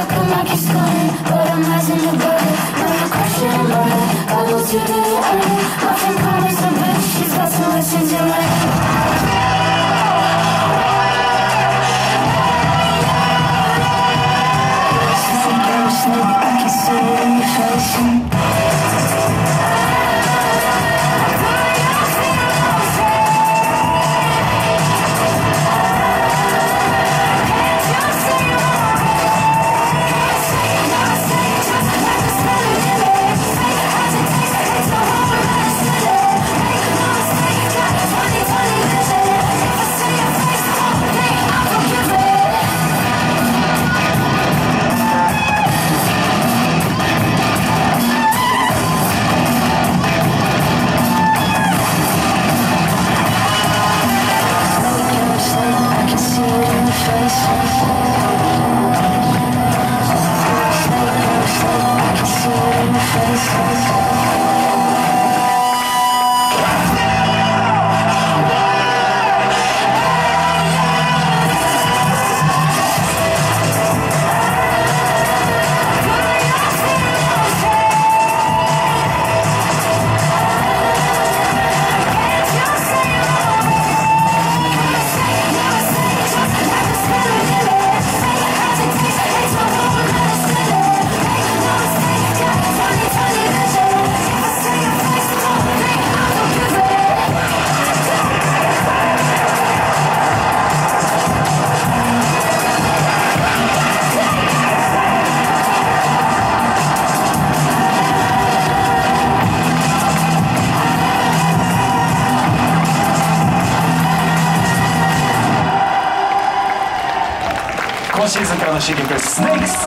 Chocolate like it's gone, but I'm rising the burden. Now you're crushing and burning, I go to the end. My friend promised a bitch, she's got some lessons in my I can see it in your face. 今シーズンからの新曲「スネークス」